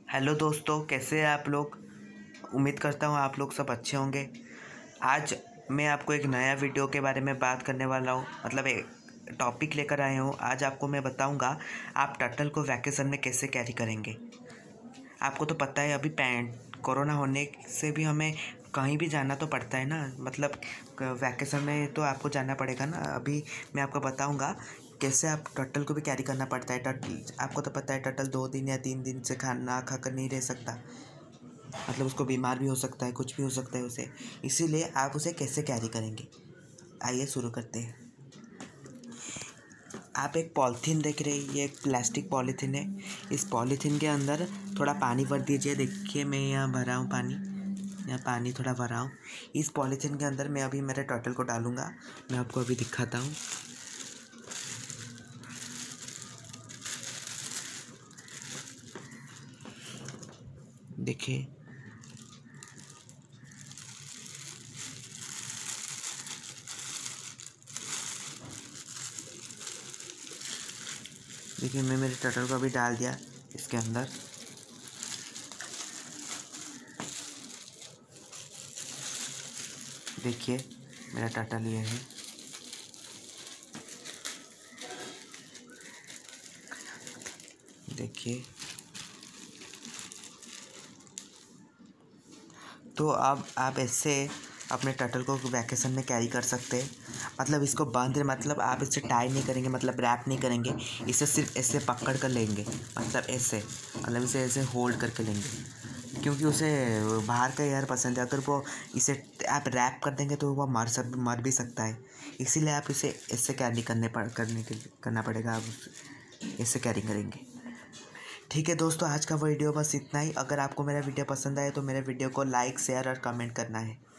Hello दोस्तों, कैसे हैं आप लोग। उम्मीद करता हूँ आप लोग सब अच्छे होंगे। आज मैं आपको एक नया वीडियो के बारे में बात करने वाला हूँ, मतलब एक टॉपिक लेकर आया हूँ। आज आपको मैं बताऊँगा आप टर्टल को वैकेशन में कैसे कैरी करेंगे। आपको तो पता है अभी कोरोना होने से भी हमें कहीं भी जाना तो पड़ता है ना, मतलब वैकेशन में तो आपको जाना पड़ेगा ना। अभी मैं आपको बताऊंगा कैसे आप टर्टल को भी कैरी करना पड़ता है। टर्टल आपको तो पता है, टर्टल 2 दिन या 3 दिन से खाना खाकर नहीं रह सकता, मतलब उसको बीमार भी हो सकता है, कुछ भी हो सकता है उसे। इसीलिए आप उसे कैसे कैरी करेंगे, आइए शुरू करते हैं। आप एक पॉलीथीन देख रहे हैं, ये एक प्लास्टिक पॉलीथीन है। इस पॉलीथीन के अंदर थोड़ा पानी भर दीजिए। देखिए मैं यहाँ भरा हूँ पानी, यहाँ पानी थोड़ा भरा हूँ। इस पॉलीथीन के अंदर मैं अभी मेरे टर्टल को डालूँगा। मैं आपको अभी दिखाता हूँ। देखिए देखिए मैं मेरे टर्टल को अभी डाल दिया इसके अंदर। देखिए मेरा टर्टल ये है। देखिए तो अब आप ऐसे अपने टर्टल को वैकेशन में कैरी कर सकते हैं। मतलब इसको बांध, मतलब आप इसे टाई नहीं करेंगे, मतलब रैप नहीं करेंगे। इसे सिर्फ ऐसे पकड़ कर लेंगे, मतलब ऐसे, मतलब इसे ऐसे होल्ड करके लेंगे, क्योंकि उसे बाहर का एयर पसंद है। अगर वो इसे आप रैप कर देंगे तो वह मर भी सकता है। इसीलिए आप इसे ऐसे कैरी करना पड़ेगा। आप ऐसे कैरी करेंगे। ठीक है दोस्तों, आज का वीडियो बस इतना ही। अगर आपको मेरा वीडियो पसंद आए तो मेरे वीडियो को लाइक, शेयर और कमेंट करना है।